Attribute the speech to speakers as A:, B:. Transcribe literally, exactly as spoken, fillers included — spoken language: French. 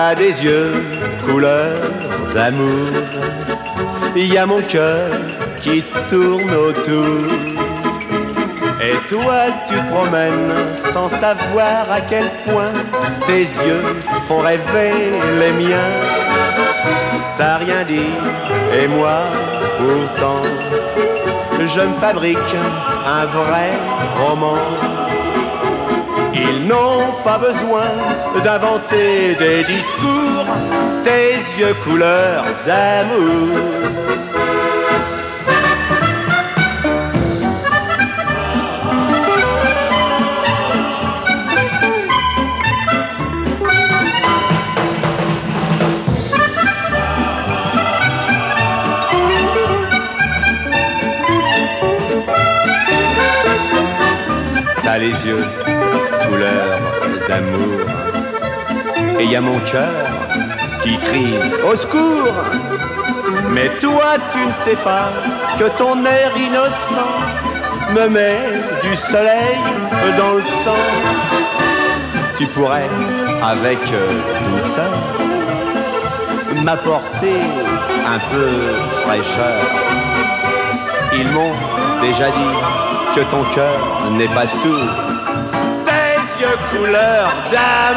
A: T'as des yeux couleur d'amour, il y a mon cœur qui tourne autour. Et toi tu promènes sans savoir à quel point tes yeux font rêver les miens. T'as rien dit et moi pourtant je me fabrique un vrai roman. Ils n'ont pas besoin d'inventer des discours, tes yeux couleur d'amour. T'as les yeux couleur d'amour et y a mon cœur qui crie au secours. Mais toi tu ne sais pas que ton air innocent me met du soleil dans le sang. Tu pourrais avec douceur m'apporter un peu de fraîcheur. Ils m'ont déjà dit que ton cœur n'est pas sourd. Tes yeux couleur d'amour.